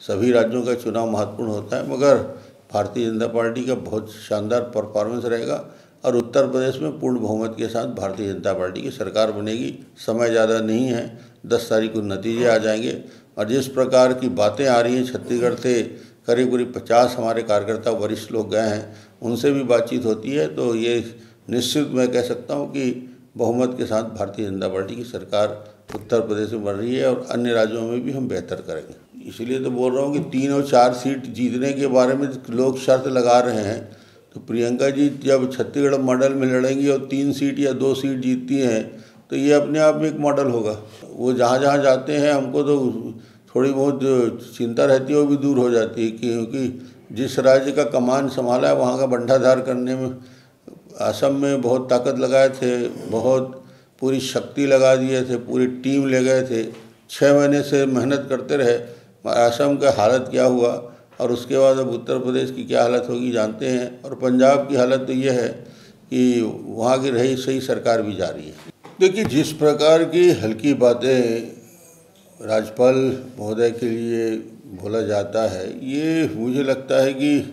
सभी राज्यों का चुनाव महत्वपूर्ण होता है, मगर भारतीय जनता पार्टी का बहुत शानदार परफॉर्मेंस रहेगा और उत्तर प्रदेश में पूर्ण बहुमत के साथ भारतीय जनता पार्टी की सरकार बनेगी। समय ज़्यादा नहीं है, 10 तारीख को नतीजे आ जाएंगे। और जिस प्रकार की बातें आ रही हैं छत्तीसगढ़ से, करीब करीब 50 हमारे कार्यकर्ता वरिष्ठ लोग गए हैं, उनसे भी बातचीत होती है, तो ये निश्चित मैं कह सकता हूँ कि बहुमत के साथ भारतीय जनता पार्टी की सरकार उत्तर प्रदेश में बन रही है और अन्य राज्यों में भी हम बेहतर करेंगे। इसलिए तो बोल रहा हूँ कि 3 और 4 सीट जीतने के बारे में लोग शर्त लगा रहे हैं, तो प्रियंका जी जब छत्तीसगढ़ मॉडल में लड़ेंगी और 3 सीट या 2 सीट जीतती हैं तो ये अपने आप में एक मॉडल होगा। वो जहाँ जहाँ जाते हैं हमको तो थोड़ी बहुत चिंता रहती है, वो भी दूर हो जाती है, क्योंकि जिस राज्य का कमान संभाला है वहाँ का बंटाधार करने में असम में बहुत ताकत लगाए थे, बहुत पूरी शक्ति लगा दिए थे, पूरी टीम ले गए थे, 6 महीने से मेहनत करते रहे। असम का हालत क्या हुआ और उसके बाद अब उत्तर प्रदेश की क्या हालत होगी जानते हैं। और पंजाब की हालत तो ये है कि वहाँ की रही सही सरकार भी जा रही है। देखिए, जिस प्रकार की हल्की बातें राज्यपाल महोदय के लिए बोला जाता है, ये मुझे लगता है कि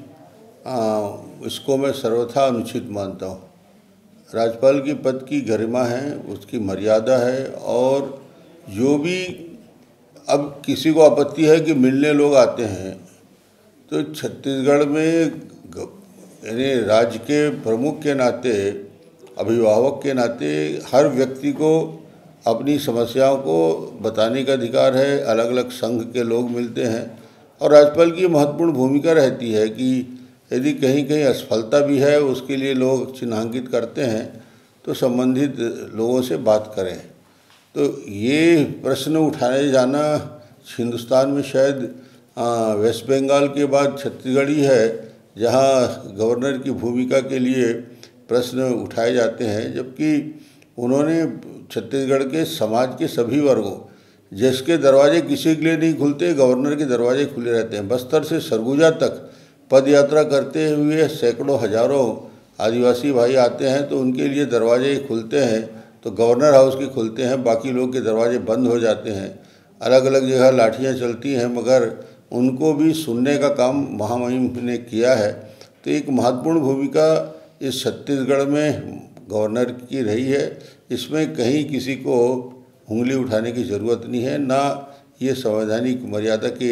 इसको मैं सर्वथा अनुचित मानता हूँ। राज्यपाल की पद की गरिमा है, उसकी मर्यादा है, और जो भी अब किसी को आपत्ति है कि मिलने लोग आते हैं, तो छत्तीसगढ़ में यानी राज्य के प्रमुख के नाते, अभिभावक के नाते हर व्यक्ति को अपनी समस्याओं को बताने का अधिकार है। अलग अलग संघ के लोग मिलते हैं और राज्यपाल की महत्वपूर्ण भूमिका रहती है कि यदि कहीं कहीं असफलता भी है, उसके लिए लोग चिन्हांकित करते हैं तो संबंधित लोगों से बात करें। तो ये प्रश्न उठाए जाना हिंदुस्तान में शायद वेस्ट बंगाल के बाद छत्तीसगढ़ ही है जहाँ गवर्नर की भूमिका के लिए प्रश्न उठाए जाते हैं, जबकि उन्होंने छत्तीसगढ़ के समाज के सभी वर्गों, जिसके दरवाजे किसी के लिए नहीं खुलते, गवर्नर के दरवाजे खुले रहते हैं। बस्तर से सरगुजा तक पद यात्रा करते हुए सैकड़ों हजारों आदिवासी भाई आते हैं, तो उनके लिए दरवाजे खुलते हैं तो गवर्नर हाउस के खुलते हैं, बाकी लोग के दरवाजे बंद हो जाते हैं। अलग अलग जगह लाठियाँ चलती हैं, मगर उनको भी सुनने का काम महामहिम ने किया है। तो एक महत्वपूर्ण भूमिका इस छत्तीसगढ़ में गवर्नर की रही है। इसमें कहीं किसी को उंगली उठाने की ज़रूरत नहीं है, ना ये संवैधानिक मर्यादा के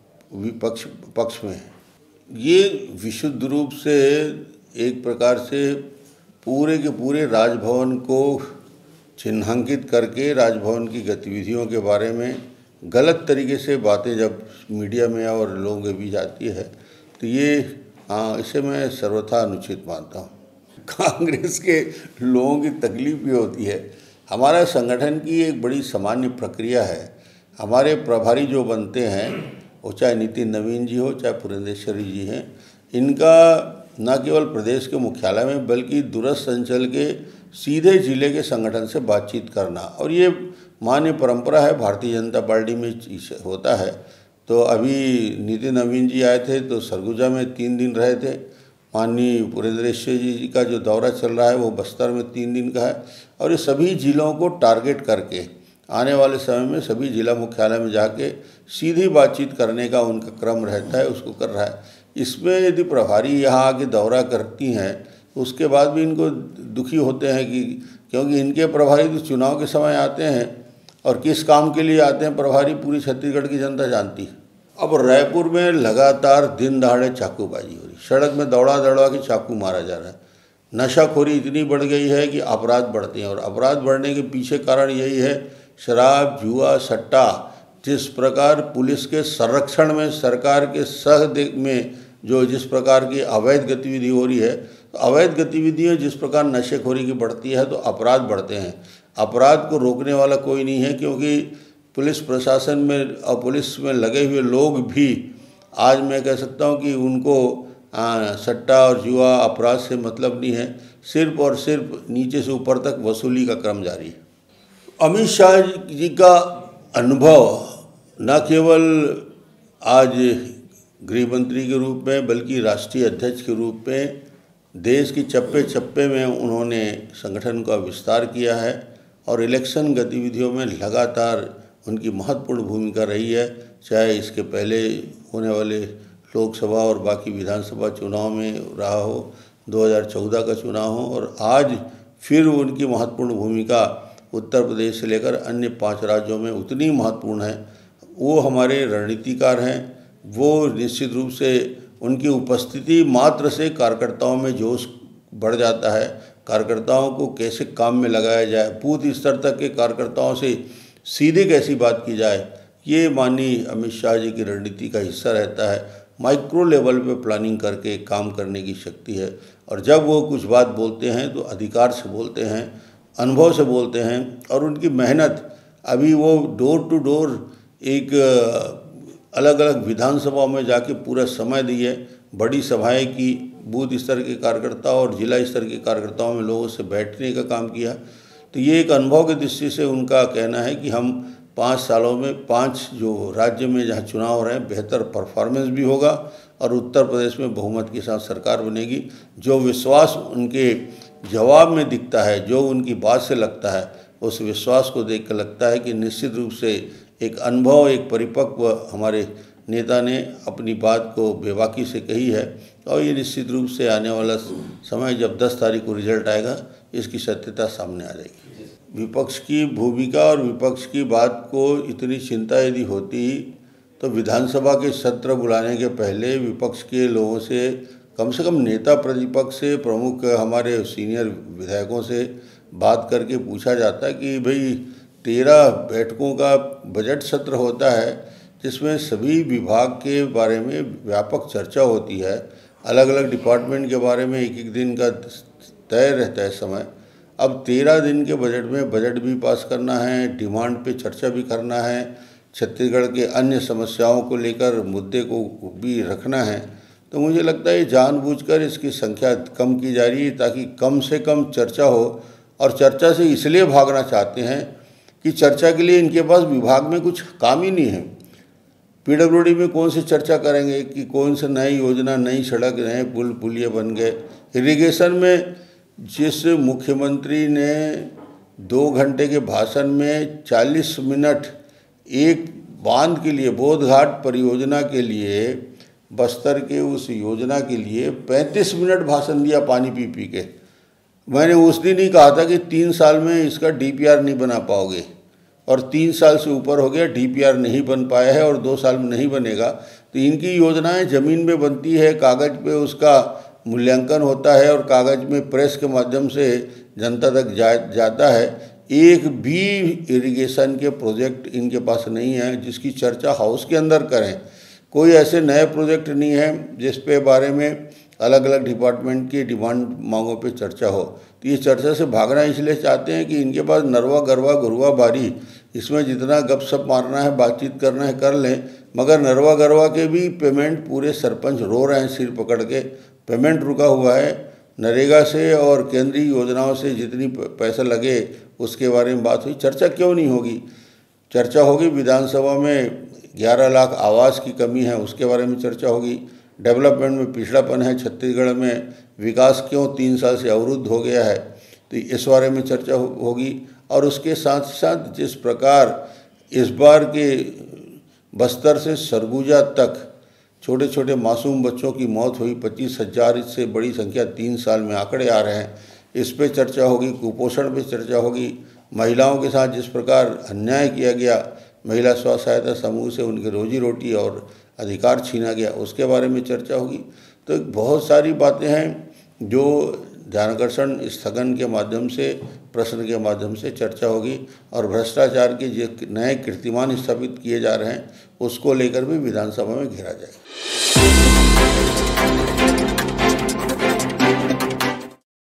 पक्ष में है। ये विशुद्ध रूप से एक प्रकार से पूरे के पूरे राजभवन को चिन्हांकित करके राजभवन की गतिविधियों के बारे में गलत तरीके से बातें जब मीडिया में और लोगों के बीच आती है, तो ये इसे मैं सर्वथा अनुचित मानता हूँ। कांग्रेस के लोगों की तकलीफ ये होती है, हमारा संगठन की एक बड़ी सामान्य प्रक्रिया है। हमारे प्रभारी जो बनते हैं, वो चाहे नितिन नवीन जी हो, चाहे पुरंदेश्वरी जी हैं, इनका न केवल प्रदेश के मुख्यालय में बल्कि दूरस्थ अंचल के सीधे जिले के संगठन से बातचीत करना, और ये मान्य परंपरा है, भारतीय जनता पार्टी में होता है। तो अभी नितिन नवीन जी आए थे तो सरगुजा में 3 दिन रहे थे। माननीय पुरंदेश्वरी जी का जो दौरा चल रहा है वो बस्तर में 3 दिन का है, और ये सभी जिलों को टारगेट करके आने वाले समय में सभी जिला मुख्यालय में जाके सीधी बातचीत करने का उनका क्रम रहता है, उसको कर रहा है। इसमें यदि प्रभारी यहाँ आके दौरा करती हैं तो उसके बाद भी इनको दुखी होते हैं कि क्योंकि इनके प्रभारी तो चुनाव के समय आते हैं, और किस काम के लिए आते हैं प्रभारी पूरी छत्तीसगढ़ की जनता जानती है। अब रायपुर में लगातार दिन दहाड़े चाकूबाजी हो रही, सड़क में दौड़ा दौड़ा के चाकू मारा जा रहा है। नशाखोरी इतनी बढ़ गई है कि अपराध बढ़ते हैं, और अपराध बढ़ने के पीछे कारण यही है शराब, जुआ, सट्टा। जिस प्रकार पुलिस के संरक्षण में, सरकार के सह में जो जिस प्रकार की अवैध गतिविधि हो रही है, तो अवैध गतिविधियाँ जिस प्रकार नशेखोरी की बढ़ती है तो अपराध बढ़ते हैं। अपराध को रोकने वाला कोई नहीं है, क्योंकि पुलिस प्रशासन में और पुलिस में लगे हुए लोग भी आज मैं कह सकता हूँ कि उनको सट्टा और जुआ अपराध से मतलब नहीं है, सिर्फ और सिर्फ नीचे से ऊपर तक वसूली का क्रम जारी है। अमित शाह जी का अनुभव न केवल आज गृह मंत्री के रूप में बल्कि राष्ट्रीय अध्यक्ष के रूप में देश की चप्पे चप्पे में उन्होंने संगठन का विस्तार किया है, और इलेक्शन गतिविधियों में लगातार उनकी महत्वपूर्ण भूमिका रही है। चाहे इसके पहले होने वाले लोकसभा और बाकी विधानसभा चुनाव में रहा हो, 2014 का चुनाव हो, और आज फिर उनकी महत्वपूर्ण भूमिका उत्तर प्रदेश से लेकर अन्य 5 राज्यों में उतनी महत्वपूर्ण है। वो हमारे रणनीतिकार हैं। वो निश्चित रूप से उनकी उपस्थिति मात्र से कार्यकर्ताओं में जोश बढ़ जाता है। कार्यकर्ताओं को कैसे काम में लगाया जाए, बूथ स्तर तक के कार्यकर्ताओं से सीधे कैसी बात की जाए, ये माननीय अमित शाह जी की रणनीति का हिस्सा रहता है। माइक्रो लेवल पे प्लानिंग करके काम करने की शक्ति है, और जब वो कुछ बात बोलते हैं तो अधिकार से बोलते हैं, अनुभव से बोलते हैं। और उनकी मेहनत, अभी वो डोर टू डोर एक अलग अलग विधानसभाओं में जाके पूरा समय दिए, बड़ी सभाएं की, बूथ स्तर के कार्यकर्ताओं और जिला स्तर के कार्यकर्ताओं में लोगों से बैठने का काम किया। तो ये एक अनुभव की दृष्टि से उनका कहना है कि हम 5 सालों में 5 जो राज्य में जहाँ चुनाव हो रहे हैं बेहतर परफॉर्मेंस भी होगा और उत्तर प्रदेश में बहुमत के साथ सरकार बनेगी। जो विश्वास उनके जवाब में दिखता है, जो उनकी बात से लगता है, उस विश्वास को देख कर लगता है कि निश्चित रूप से एक अनुभव, एक परिपक्व हमारे नेता ने अपनी बात को बेबाकी से कही है। और ये निश्चित रूप से आने वाला समय जब 10 तारीख को रिजल्ट आएगा, इसकी सत्यता सामने आ जाएगी। विपक्ष की भूमिका और विपक्ष की बात को इतनी चिंता यदि होती तो विधानसभा के सत्र बुलाने के पहले विपक्ष के लोगों से कम नेता प्रतिपक्ष से, प्रमुख हमारे सीनियर विधायकों से बात करके पूछा जाता कि भाई 13 बैठकों का बजट सत्र होता है जिसमें सभी विभाग के बारे में व्यापक चर्चा होती है, अलग अलग डिपार्टमेंट के बारे में एक दिन का तय रहता है समय। अब 13 दिन के बजट में बजट भी पास करना है, डिमांड पे चर्चा भी करना है, छत्तीसगढ़ के अन्य समस्याओं को लेकर मुद्दे को भी रखना है। तो मुझे लगता है जानबूझकर इसकी संख्या कम की जा रही है ताकि कम से कम चर्चा हो, और चर्चा से इसलिए भागना चाहते हैं कि चर्चा के लिए इनके पास विभाग में कुछ काम ही नहीं है। पीडब्ल्यूडी में कौन सी चर्चा करेंगे कि कौन सी नई योजना, नई सड़क, नए पुल पुलिये बन गए। इरिगेशन में जिस मुख्यमंत्री ने 2 घंटे के भाषण में 40 मिनट एक बांध के लिए, बोधघाट परियोजना के लिए, बस्तर के उस योजना के लिए 35 मिनट भाषण दिया पानी पी पी के। मैंने उस दिन ही कहा था कि 3 साल में इसका डीपीआर नहीं बना पाओगे, और 3 साल से ऊपर हो गया, डीपीआर नहीं बन पाया है और 2 साल में नहीं बनेगा। तो इनकी योजनाएं ज़मीन में बनती है, कागज़ पे उसका मूल्यांकन होता है और कागज़ में प्रेस के माध्यम से जनता तक जाता है। एक भी इरिगेशन के प्रोजेक्ट इनके पास नहीं है जिसकी चर्चा हाउस के अंदर करें। कोई ऐसे नए प्रोजेक्ट नहीं है जिस पे बारे में अलग अलग डिपार्टमेंट की डिमांड मांगों पे चर्चा हो। तो ये चर्चा से भागना इसलिए चाहते हैं कि इनके पास नरवा गरवा गुरुआ बारी, इसमें जितना गपशप मारना है, बातचीत करना है कर लें, मगर नरवा गरवा के भी पेमेंट पूरे सरपंच रो रहे हैं सिर पकड़ के। पेमेंट रुका हुआ है नरेगा से और केंद्रीय योजनाओं से, जितनी पैसा लगे उसके बारे में बात हुई। चर्चा क्यों नहीं होगी? चर्चा होगी विधानसभा में 11 लाख आवास की कमी है, उसके बारे में चर्चा होगी। डेवलपमेंट में पिछड़ापन है छत्तीसगढ़ में, विकास क्यों 3 साल से अवरुद्ध हो गया है, तो इस बारे में चर्चा होगी। और उसके साथ साथ जिस प्रकार इस बार के बस्तर से सरगुजा तक छोटे छोटे मासूम बच्चों की मौत हुई, 25,000, इससे बड़ी संख्या 3 साल में आंकड़े आ रहे हैं, इस पे चर्चा होगी। कुपोषण पे चर्चा होगी। महिलाओं के साथ जिस प्रकार अन्याय किया गया, महिला स्व सहायता समूह से उनकी रोजी रोटी और अधिकार छीना गया, उसके बारे में चर्चा होगी। तो बहुत सारी बातें हैं जो ध्यानाकर्षण स्थगन के माध्यम से, प्रश्न के माध्यम से चर्चा होगी। और भ्रष्टाचार के जो नए कीर्तिमान स्थापित किए जा रहे हैं उसको लेकर भी विधानसभा में घेरा जाएगा।